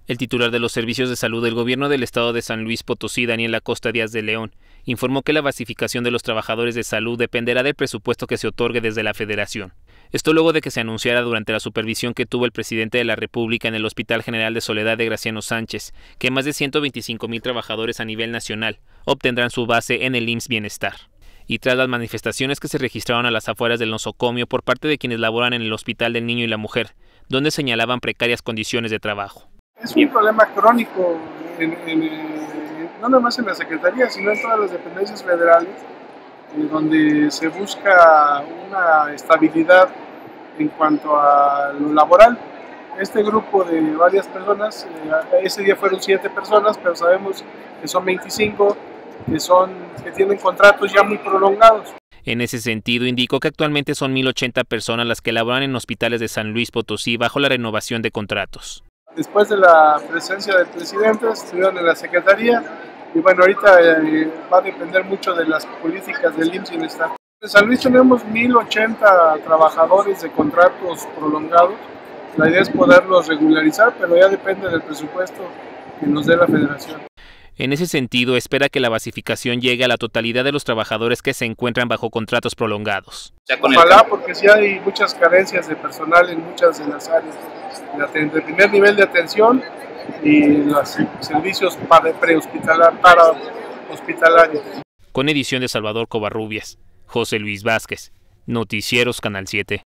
El titular de los servicios de salud del gobierno del estado de San Luis Potosí, Daniel Acosta Díaz de León, informó que la basificación de los trabajadores de salud dependerá del presupuesto que se otorgue desde la Federación. Esto luego de que se anunciara durante la supervisión que tuvo el presidente de la República en el Hospital General de Soledad de Graciano Sánchez, que más de 125,000 trabajadores a nivel nacional obtendrán su base en el IMSS Bienestar. Y tras las manifestaciones que se registraron a las afueras del nosocomio por parte de quienes laboran en el Hospital del Niño y la Mujer, donde señalaban precarias condiciones de trabajo. Es un problema crónico, no nada más en la Secretaría, sino en todas las dependencias federales, donde se busca una estabilidad en cuanto a lo laboral. Este grupo de varias personas, ese día fueron 7 personas, pero sabemos que son 25, que tienen contratos ya muy prolongados. En ese sentido, indicó que actualmente son 1,080 personas las que laboran en hospitales de San Luis Potosí bajo la renovación de contratos. Después de la presencia del presidente, estuvieron en la Secretaría y bueno, ahorita va a depender mucho de las políticas del IMSS Bienestar. En San Luis tenemos 1,080 trabajadores de contratos prolongados. La idea es poderlos regularizar, pero ya depende del presupuesto que nos dé la Federación. En ese sentido, espera que la basificación llegue a la totalidad de los trabajadores que se encuentran bajo contratos prolongados. Ojalá, porque sí hay muchas carencias de personal en muchas de las áreas, de primer nivel de atención y los servicios para hospitalarios. Con edición de Salvador Covarrubias, José Luis Vázquez, Noticieros Canal 7.